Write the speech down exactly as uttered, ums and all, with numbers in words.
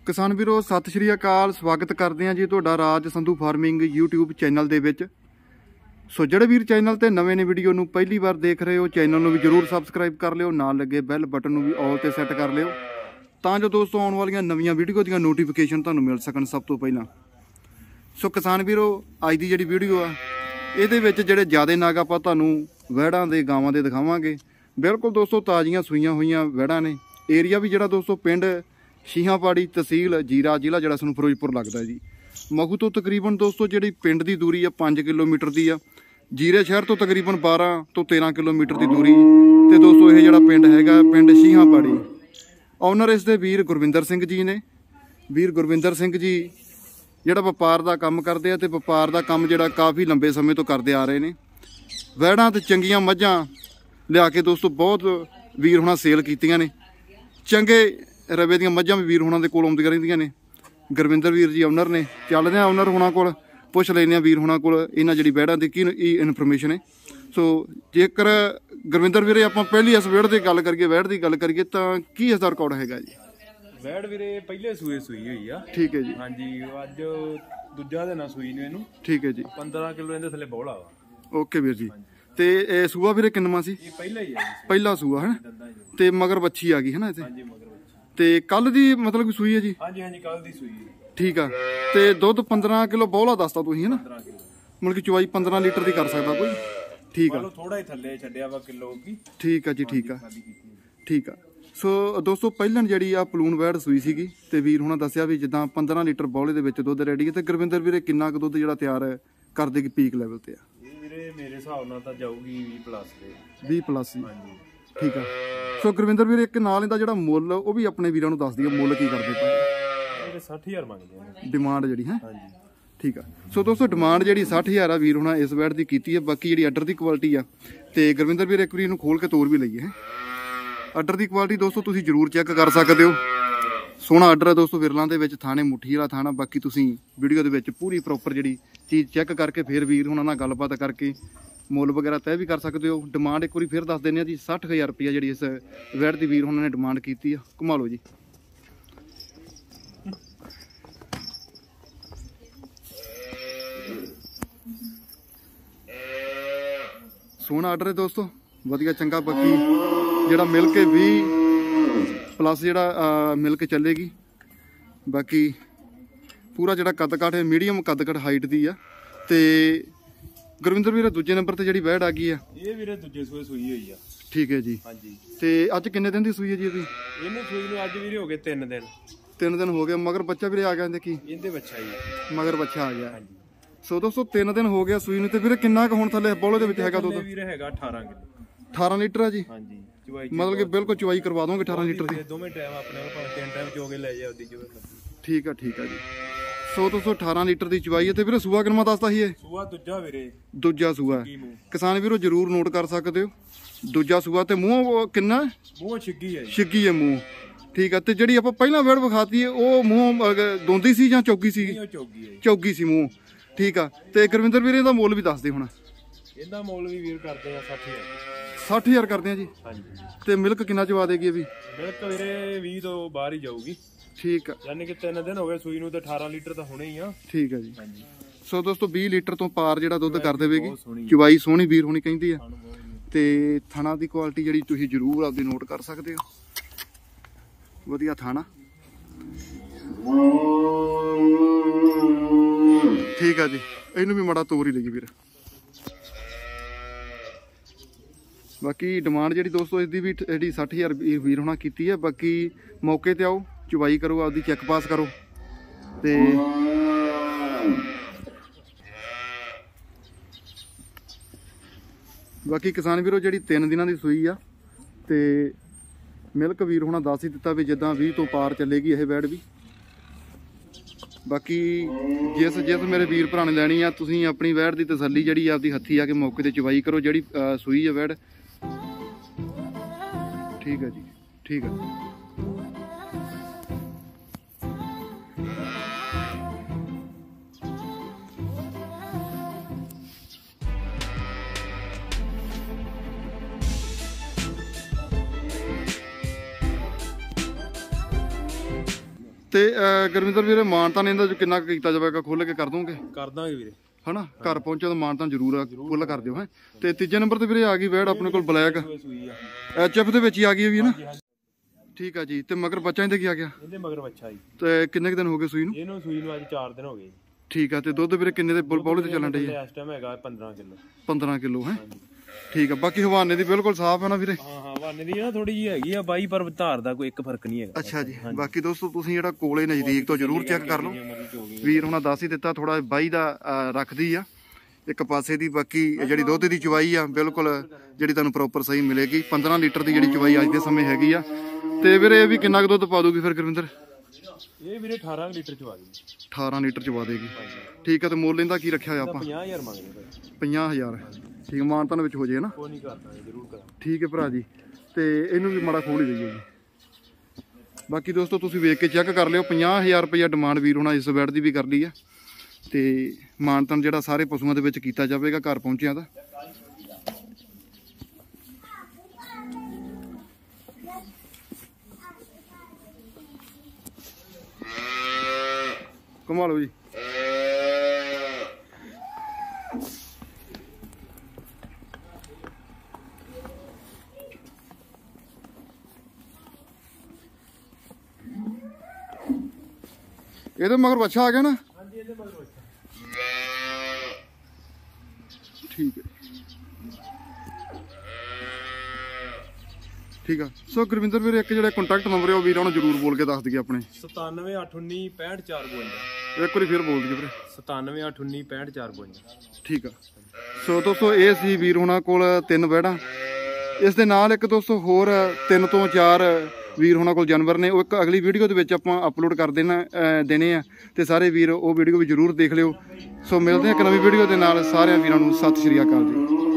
किसान वीरो सत श्री अकाल। स्वागत करते हैं जी तुहाडा Raj Sandhu farming YouTube channel दे विच। सो जिहड़े वीर चैनल ते नवें ने वीडियो नूं पहली बार देख रहे हो, चैनल नूं भी जरूर सबसक्राइब कर लिओ, नाल लगे बैल बटन नूं भी ऑल ते सैट कर लिओ तां जो दोस्तों आउण वालियां नवीं वीडियो दीयां नोटिफिकेशन तुहानूं मिल सकन सब तो पहलां। सो किसान वीरो अज दी जिहड़ी वीडियो आ इहदे विच जिहड़े ज़्यादा नाग आपां तुहानूं वैड़ां दे गावां दे दिखावांगे। बिल्कुल दोस्तों ताज़ियां सूईयां होईयां वैड़ां ने। एरिया भी जिहड़ा दोस्तों पिंड शीहांपाड़ी तहसील जीरा जिला जिहड़ा सानूं फिरोजपुर लगदा है जी। मखू तो तकरीबन दोस्तों जिहड़ी पिंड की दूरी है पाँच किलोमीटर की आ। जीरे शहर तो तकरीबन बारह तो तेरह किलोमीटर की दूरी। तो दोस्तों यह जिहड़ा पिंड हैगा पिंड शीहांपाड़ी। ओनर इस दे वीर गुरविंदर सिंह जी ने। वीर गुरविंदर सिंह जी जिहड़ा व्यापार का काम करते हैं तो व्यापार का काम जिहड़ा काफ़ी लंबे समय तो करते आ रहे हैं। वैड़ां ते चंगियां मझां लिया के दोस्तों बहुत वीर हुणां सेल कीतियां ने। चंगे रवे दियां मझां भी वीर हुणां दे कोल आउंदियां रहिंदियां ने। गुरविंदर वीर जी ओनर ने। चलदे आ ओनर हुणां कोल, पुछ लैंदे आ वीर हुणां कोल इन्हां जिहड़ी वैड़ां दी की इनफॉर्मेशन है। सो जेकर गुरविंदर वीरे आपां पहली इस वेड़ दी गल करिए, वैड़ दी गल करिए तां की इसदा रिकॉर्ड हैगा जी? वैड़ वीरे पहले सूए सूई हुई आ। ठीक है जी। हाँ जी, अज दूजा दिन सूई ने इहनूं। ठीक है जी। पंद्रह किलो इहदे थल्ले बौला वा। ओके वीर जी। ते ए सूआ वीरे किन्नवां सी? ये पहला ही है जी। पहला सूआ है ते मगर बच्ची आ गई है ना इत्थे? हाँ जी, मगर बच्ची ते कल दी मतलब कि सूई है जी? हाँ जी, हाँ जी, कल दी सूई है। ठीक है। ते दुध पंद्रह किलो बौला दसदा तुसीं है ना? पंद्रह किलो मतलब कि चवाई पंद्रह लीटर की कर सकदा कोई? ठीक है। मतलब थोड़ा ही थल्ले छड्डिया वा किलो की। ठीक है जी। ठीक है। खाली कीती। ठीक है। सो दोस्तों ਪਹਿਲਾਂ ਜਿਹੜੀ ਆ ਪਲੂਨ ਵੈੜ ਸੂਈ ਸੀਗੀ ਤੇ ਵੀਰ ਹੁਣਾਂ ਦੱਸਿਆ ਵੀ ਜਿੱਦਾਂ ਪੰਦਰਾਂ ਲੀਟਰ ਬੌਲੇ ਦੇ ਵਿੱਚ ਦੁੱਧ ਰੈਡੀ ਹੈ। ਤੇ ਗੁਰਵਿੰਦਰ ਵੀਰੇ ਕਿੰਨਾ ਕੁ ਦੁੱਧ ਜਿਹੜਾ ਤਿਆਰ ਕਰ ਦੇਗੀ ਪੀਕ ਲੈਵਲ ਤੇ ਆ? ਇਹ ਵੀਰੇ ਮੇਰੇ ਹਿਸਾਬ ਨਾਲ ਤਾਂ ਜਾਊਗੀ ਵੀਹ ਪਲੱਸ ਦੇ। ਵੀਹ ਪਲੱਸ ਹੀ। ਹਾਂਜੀ। ਠੀਕ ਆ। ਸੋ ਗੁਰਵਿੰਦਰ ਵੀਰੇ ਇੱਕ ਨਾਲ ਇਹਦਾ ਜਿਹੜਾ ਮੁੱਲ ਉਹ ਵੀ ਆਪਣੇ ਵੀਰਾਂ ਨੂੰ ਦੱਸ ਦਈਏ, ਮੁੱਲ ਕੀ ਕਰਦੇ ਪਏ? ਇਹ ਸੱਠ ਹਜ਼ਾਰ ਮੰਗਦੇ ਆ ਡਿਮਾਂਡ ਜਿਹੜੀ ਹੈ। ਹਾਂਜੀ। ਠੀਕ ਆ। ਸੋ ਦੋਸਤੋ ਡਿਮਾਂਡ ਜਿਹੜੀ ਸੱਠ ਹਜ਼ਾਰ ਆ ਵੀਰ ਹੁਣਾਂ ਇਸ ਵੈੜ ਦੀ ਕੀਤੀ ਹੈ। ਬਾਕੀ ਜਿਹੜੀ ਆਰਡਰ ਦੀ ਕੁਆਲਿਟੀ ਆ ਤੇ ਗੁਰਵਿੰਦਰ ਵੀਰੇ ਇੱਕ ਵਾਰੀ ਇਹਨੂੰ ਖੋਲ ਕੇ ਤੋਰ ਵੀ ਲਈਏ। ਆਰਡਰ ਦੀ ਕੁਆਲਿਟੀ ਦੋਸਤੋ ਤੁਸੀਂ ਜ਼ਰੂਰ ਚੈੱਕ ਕਰ ਸਕਦੇ ਹੋ। ਸੋਹਣਾ ਆਰਡਰ ਹੈ ਦੋਸਤੋ ਵਿਰਲਾਂ ਦੇ ਵਿੱਚ, ਥਾਣੇ ਮੁੱਠੀ ਵਾਲਾ ਥਾਣਾ। ਬਾਕੀ ਤੁਸੀਂ ਵੀਡੀਓ ਦੇ ਵਿੱਚ ਪੂਰੀ ਪ੍ਰੋਪਰ ਜਿਹੜੀ ਚੀਜ਼ ਚੈੱਕ ਕਰਕੇ ਫਿਰ ਵੀਰ ਹੁਣਾਂ ਨਾਲ ਗੱਲਬਾਤ ਕਰਕੇ ਮੁੱਲ ਵਗੈਰਾ ਤੈਅ ਵੀ ਕਰ ਸਕਦੇ ਹੋ। ਡਿਮਾਂਡ ਇੱਕ ਵਾਰੀ ਫਿਰ ਦੱਸ ਦਿੰਦੇ ਆ ਜੀ, ਸੱਠ ਹਜ਼ਾਰ ਰੁਪਈਆ ਜਿਹੜੀ ਇਸ ਵੈੜ ਦੀ ਵੀਰ ਹੁਣਾਂ ਨੇ ਡਿਮਾਂਡ ਕੀਤੀ ਆ। ਘੁਮਾ ਲਓ ਜੀ। ਸੋਹਣਾ ਆਰਡਰ ਹੈ ਦੋਸਤੋ, ਵਧੀਆ ਚੰਗਾ। ਬਾਕੀ ਜਿਹੜਾ ਮਿਲ ਕੇ ਵੀਹ ਪਲੱਸ ਜਿਹੜਾ ਮਿਲ ਕੇ ਚੱਲੇਗੀ। ਬਾਕੀ ਪੂਰਾ ਜਿਹੜਾ ਕੱਦ ਕਾਠ ਹੈ ਮੀਡੀਅਮ ਕੱਦ ਕਾਠ ਹਾਈਟ ਦੀ ਆ। ਤੇ ਗੁਰਵਿੰਦਰ ਵੀਰੇ ਦੂਜੇ ਨੰਬਰ ਤੇ ਜਿਹੜੀ ਵੈੜ ਆ ਗਈ ਆ ਇਹ ਵੀਰੇ ਦੂਜੇ ਸੂਏ ਸੂਈ ਹੋਈ ਆ। ਠੀਕ ਹੈ ਜੀ। ਹਾਂਜੀ। ਤੇ ਅੱਜ ਕਿੰਨੇ ਦਿਨ ਦੀ ਸੂਈ ਹੈ ਜੀ ਇਹਦੀ? ਇਹਨੂੰ ਸੂਈ ਨੂੰ ਅੱਜ ਵੀਰੇ ਹੋ ਗਏ ਤਿੰਨ ਦਿਨ। ਤਿੰਨ ਦਿਨ ਹੋ ਗਏ। ਮਗਰ ਬੱਚਾ ਵੀਰੇ ਆ ਗਿਆ ਇਹਦੇ ਕੀ? ਇਹਦੇ ਬੱਚਾ ਹੀ ਮਗਰ ਬੱਚਾ ਆ ਗਿਆ। ਹਾਂਜੀ। ਸੋ ਦੋਸਤੋ ਤਿੰਨ ਦਿਨ ਹੋ ਗਿਆ ਸੂਈ ਨੂੰ। ਤੇ ਵੀਰੇ ਕਿੰਨਾ ਕੁ ਹੁਣ ਥੱਲੇ ਬੌਲੇ ਦੇ ਵਿੱਚ ਹੈਗਾ ਦੁੱਧ? ਵੀਰੇ ਹੈਗਾ ਅਠਾਰਾਂ ਕਿਲੋ। ਅਠਾਰਾਂ ਲੀਟਰ ਆ ਜੀ। ਹਾਂਜੀ। ਚਵਾਈ ਮਤਲਬ ਕਿ ਬਿਲਕੁਲ ਚਵਾਈ ਕਰਵਾ ਦੋਗੇ ਅਠਾਰਾਂ ਲੀਟਰ ਦੀ? ਦੋਵੇਂ ਟਾਈਮ ਆਪਣੇ ਕੋਲ ਭਾਵੇਂ ਤਿੰਨ ਟਾਈਮ ਚੋਗੇ ਲੈ ਜਾ ਉਹਦੀ ਜਿਵੇਂ ਮਰਜ਼ੀ। ਠੀਕ ਆ। ਠੀਕ ਆ ਜੀ। ਸੋ ਦੋਸਤੋ ਅਠਾਰਾਂ ਲੀਟਰ ਦੀ ਚਵਾਈ ਹੈ। ਤੇ ਵੀਰੇ ਸੂਆ ਕਿੰਨਾ ਦੱਸਦਾ ਸੀ ਇਹ? ਸੂਆ ਦੂਜਾ ਵੀਰੇ। ਦੂਜਾ ਸੂਆ। ਕਿਸਾਨ ਵੀਰੋ ਜਰੂਰ ਨੋਟ ਕਰ ਸਕਦੇ ਹੋ। ਦੂਜਾ ਸੂਆ ਤੇ ਮੂੰਹ ਕਿੰਨਾ? ਮੂੰਹ ਛਿੱਗੀ ਹੈ। ਛਿੱਗੀ ਹੈ ਮੂੰਹ। ਠੀਕ ਆ। ਤੇ ਜਿਹੜੀ ਆਪਾਂ ਪਹਿਲਾਂ ਵੇੜ ਵਿਖਾਤੀ ਹੈ ਉਹ ਮੂੰਹ ਦੋਂਦੀ ਸੀ ਜਾਂ ਚੌਗੀ ਸੀ? ਚੌਗੀ ਹੈ। ਚੌਗੀ ਸੀ ਮੂੰਹ। ਠੀਕ ਆ। ਤੇ ਗੁਰਵਿੰਦਰ ਵੀਰੇ ਦਾ ਮੁੱਲ ਵੀ ਦੱਸ ਦੇ ਹੁਣ। ਇਹਦਾ ਮੁੱਲ ਵੀ ਵੀਰ ਕਰਦੇ ਆ ਸੱਠ ਹਜ਼ਾਰ। ਸੱਠ ਹਜ਼ਾਰ ਕਰਦੇ ਆ ਜੀ। ਹਾਂਜੀ। ਤੇ ਮਿਲਕ ਕਿੰਨਾ ਚਵਾ ਦੇਗੀ ਇਹ ਵੀ? ਮਿਲਕ ਵੀਰੇ ਵੀਹ ਤੋਂ ਬਾਹਰ ਹੀ ਜਾਊਗੀ। ਠੀਕ ਆ। ਯਾਨੀ ਕਿ ਤਿੰਨ ਦਿਨ ਹੋ ਗਏ ਸੂਈ ਨੂੰ ਤੇ ਅਠਾਰਾਂ ਲੀਟਰ ਤਾਂ ਹੋਣੇ ਹੀ ਆ। ਠੀਕ ਆ ਜੀ। ਹਾਂਜੀ। ਸੋ ਦੋਸਤੋ ਵੀਹ ਲੀਟਰ ਤੋਂ ਪਾਰ ਜਿਹੜਾ ਦੁੱਧ ਕਰ ਦੇਵੇਗੀ। ਚਵਾਈ ਸੋਹਣੀ ਵੀਰ ਹੋਣੀ ਕਹਿੰਦੀ ਆ। ਤੇ ਥਣਾ ਦੀ ਕੁਆਲਿਟੀ ਜਿਹੜੀ ਤੁਸੀਂ ਜ਼ਰੂਰ ਆਪਦੀ ਨੋਟ ਕਰ ਸਕਦੇ ਹੋ। ਵਧੀਆ ਥਾਣਾ। ਠੀਕ ਆ ਜੀ। ਇਹਨੂੰ ਵੀ ਮਾੜਾ ਤੋਰ ਹੀ ਲਈ ਵੀਰ। ਬਾਕੀ ਡਿਮਾਂਡ ਜਿਹੜੀ ਦੋਸਤੋ ਇਸਦੀ ਵੀ ਜਿਹੜੀ ਸੱਠ ਹਜ਼ਾਰ ਵੀਰ ਹੋਣਾ ਕੀਤੀ ਹੈ। ਬਾਕੀ ਮੌਕੇ ਤੇ ਆਓ, ਚਵਾਈ ਕਰੋ, ਆਪਦੀ ਚੈੱਕ ਪਾਸ ਕਰੋ। ਤੇ ਬਾਕੀ ਕਿਸਾਨ ਵੀਰੋ ਜਿਹੜੀ ਤਿੰਨ ਦਿਨਾਂ ਦੀ ਸੂਈ ਆ ਤੇ ਮਿਲਕ ਵੀਰ ਹੋਣਾ ਦੱਸ ਹੀ ਦਿੱਤਾ ਵੀ ਜਿੱਦਾਂ ਵੀਹ ਤੋਂ ਪਾਰ ਚੱਲੇਗੀ ਇਹ ਵੈੜ ਵੀ। ਬਾਕੀ ਜਿਸ ਜਿਸ ਮੇਰੇ ਵੀਰ ਭਰਾ ਨੇ ਲੈਣੀ ਆ ਤੁਸੀਂ ਆਪਣੀ ਵੈੜ ਦੀ ਤਸੱਲੀ ਜਿਹੜੀ ਆਪਦੀ ਹੱਥੀ ਆ ਕੇ ਮੌਕੇ ਤੇ ਚਵਾਈ ਕਰੋ। ਜਿਹੜੀ ਸੂਈ ਆ ਵੈੜ। ਠੀਕ ਹੈ ਜੀ। ਠੀਕ ਹੈ। ਤੇ ਅਹ, ਗੁਰਵਿੰਦਰ ਵੀਰੇ ਮਾਨਤਾਨ ਇਹਦਾ ਜੋ ਕਿੰਨਾ ਕੁ ਕੀਤਾ ਜਾਵੇਗਾ ਖੋਲ ਕੇ ਕਰ ਦੋਗੇ? ਕਰ ਦਾਂਗੇ ਵੀਰੇ ਹਨਾ ਘਰ ਪਹੁੰਚੇ ਤਾਂ ਮਾਨਤਾਨ ਜ਼ਰੂਰ ਫੁੱਲ ਕਰ ਦਿਓ ਹੈ। ਤੇ ਤੀਜੇ ਨੰਬਰ ਤੇ ਵੀਰੇ ਆ ਗਈ ਵੈੜ ਆਪਣੇ ਕੋਲ ਬਲੈਕ ਸੂਈ ਆ, ਐਚ ਐਫ ਦੇ ਵਿੱਚ ਹੀ ਆ ਗਈ ਹੈ ਵੀ ਨਾ। ਹਾਂਜੀ। ਠੀਕ ਆ ਜੀ। ਤੇ ਮਗਰ ਬੱਚਾ ਇਹਦੇ ਕੀ ਆ ਗਿਆ? ਇਹਦੇ ਮਗਰ ਬੱਚਾ ਜੀ। ਤੇ ਕਿੰਨੇ ਕੁ ਦਿਨ ਹੋ ਗਏ ਸੂਈ ਨੂੰ? ਇਹਨੂੰ ਸੂਈ ਨੂੰ ਅੱਜ ਚਾਰ ਦਿਨ ਹੋ ਗਏ ਜੀ। ਠੀਕ ਆ। ਤੇ ਦੁੱਧ ਵੀਰੇ ਕਿੰਨੇ ਦੇ ਬੁਲ ਬੌਲੇ ਤੇ ਚੱਲਣ ਡਈ ਹੈ? ਇਸ ਟਾਈਮ ਹੈਗਾ ਪੰਦਰਾਂ ਕਿਲੋ। ਪੰਦਰਾਂ ਕਿਲੋ ਹੈ। ਠੀਕ ਆ। ਬਾਕੀ ਹਵਾਨੇ ਦੀ ਬਿਲਕੁਲ ਸਾਫ਼ ਹੈ ਨਾ ਵੀਰੇ? ਹਾਂ ਹਾਂ ਹਵਾਨੇ ਦੀ ਨਾ ਥੋੜੀ ਜਿਹੀ ਹੈਗੀ ਆ ਬਾਈ, ਪਰ ਧਾਰ ਦਾ ਕੋਈ ਇੱਕ ਫਰਕ ਨਹੀਂ ਹੈਗਾ। ਅੱਛਾ ਜੀ। ਬਾਕੀ ਦੋਸਤੋ ਤੁਸੀਂ ਜਿਹੜਾ ਕੋਲੇ ਨਜ਼ਦੀਕ ਤੋਂ ਜ਼ਰੂਰ ਚੈੱਕ ਕਰ ਲਓ। ਵੀਰ ਹੁਣਾਂ ਦੱਸ ਹੀ ਦਿੱਤਾ ਥੋੜਾ ਬਾਈ ਦਾ ਅਹ, ਰੱਖਦੀ ਆ ਇੱਕ ਪਾਸੇ ਦੀ। ਬਾਕੀ ਜਿਹੜੀ ਦੁੱਧ ਦੀ ਚਵਾਈ ਆ ਬਿਲਕੁਲ ਜਿਹੜੀ ਤੁਹਾਨੂੰ ਪ੍ਰੋਪਰ ਸਹੀ ਮਿਲੇਗੀ। ਪੰਦਰਾਂ ਲੀਟਰ ਦੀ ਜਿਹੜੀ ਚਵਾਈ ਅੱਜ ਦੇ ਸਮੇਂ ਹੈਗੀ ਆ। ਤੇ ਵੀਰੇ ਇਹ ਵੀ ਕਿੰਨਾ ਕੁ ਦੁੱਧ ਪਾ ਦੂਗੀ ਫਿਰ ਗੁਰਵਿੰਦਰ? ਇਹ ਵੀਰੇ ਅਠਾਰਾਂ ਲੀਟਰ ਚਵਾ ਦੇ। ਅਠਾਰਾਂ ਲੀਟਰ ਚਵਾ ਦੇਗੀ। ਠੀਕ ਆ। ਤੇ ਮੁੱਲ ਇਹਦਾ ਕੀ ਰੱਖਿਆ ਹੋਇਆ ਆਪਾਂ? ਪੰਜਾਹ ਹਜ਼ਾਰ ਮੰਗਦੇ ਭਾਈ। ਪੰਜਾਹ ਹਜ਼ਾਰ। ਠੀਕ ਮਾਨਤਾਨ ਵਿੱਚ ਹੋ ਜੇ ਨਾ? ਕੋਈ ਨਹੀਂ ਕਰਦਾ ਜ਼ਰੂਰ ਕਰਾਂ। ਠੀਕ ਹੈ ਭਰਾ ਜੀ। ਤੇ ਇਹਨੂੰ ਵੀ ਮਾੜਾ ਖੋਲ ਹੀ ਦਈਏ ਜੀ। ਬਾਕੀ ਦੋਸਤੋ ਤੁਸੀਂ ਵੇਖ ਕੇ ਚੈੱਕ ਕਰ ਲਿਓ। ਪੰਜਾਹ ਹਜ਼ਾਰ ਰੁਪਇਆ ਡਿਮਾਂਡ ਵੀਰ ਹੋਣਾ ਇਸ ਬੈਡ ਦੀ ਵੀ ਕਰ ਲਈ ਆ। ਤੇ ਮਾਨਤਾਨ ਜਿਹੜਾ ਸਾਰੇ ਪਸ਼ੂਆਂ ਦੇ ਵਿੱਚ ਕੀਤਾ ਜਾਵੇਗਾ ਘਰ ਪਹੁੰਚਿਆਂ ਦਾ। ਕਮਾ ਲਓ ਜੀ। ਇਹਦੇ ਮਗਰ ਬੱਚਾ ਆ ਗਿਆ ਨਾ? ਹਾਂਜੀ ਇਹਦੇ ਮਗਰ ਬੱਚਾ। ਠੀਕ ਹੈ। ਠੀਕ ਆ। ਸੋ ਗੁਰਵਿੰਦਰ ਵੀਰ ਇੱਕ ਜਿਹੜਾ ਕੰਟੈਕਟ ਨੰਬਰ ਹੈ ਉਹ ਵੀਰਾਂ ਨੂੰ ਜ਼ਰੂਰ ਬੋਲ ਕੇ ਦੱਸ ਦਈਏ ਆਪਣੇ। ਸਤਾਨਵੇਂ ਅੱਠ ਉੱਨੀ ਪੈਂਹਠ ਚਾਰ ਬਵੰਜਾ। ਇੱਕ ਵਾਰੀ ਫਿਰ ਬੋਲ ਦਈਏ ਵੀਰੇ। ਸਤਾਨਵੇਂ ਅੱਠ ਉੱਨੀ ਪੈਂਹਠ ਚਾਰ ਬਵੰਜਾ। ਠੀਕ ਆ। ਸੋ ਦੋਸਤੋ ਇਹ ਸੀ ਵੀਰ ਹੁਣਾਂ ਕੋਲ ਤਿੰਨ ਵੈੜਾਂ। ਇਸ ਦੇ ਨਾਲ ਇੱਕ ਦੋਸਤੋ ਹੋਰ ਤਿੰਨ ਤੋਂ ਚਾਰ ਵੀਰ ਹੁਣਾਂ ਕੋਲ ਜਾਨਵਰ ਨੇ। ਉਹ ਇੱਕ ਅਗਲੀ ਵੀਡੀਓ ਦੇ ਵਿੱਚ ਆਪਾਂ ਅਪਲੋਡ ਕਰ ਦੇਣਾ ਦੇਣੇ ਆ। ਤੇ ਸਾਰੇ ਵੀਰ ਉਹ ਵੀਡੀਓ ਵੀ ਜ਼ਰੂਰ ਦੇਖ ਲਿਓ। ਸੋ ਮਿਲਦੇ ਹਾਂ ਇੱਕ ਨਵੀਂ ਵੀਡੀਓ ਦੇ ਨਾਲ। ਸਾਰਿਆਂ ਵੀਰਾਂ ਨੂੰ ਸਤਿ ਸ਼੍ਰੀ ਅਕਾਲ ਜੀ।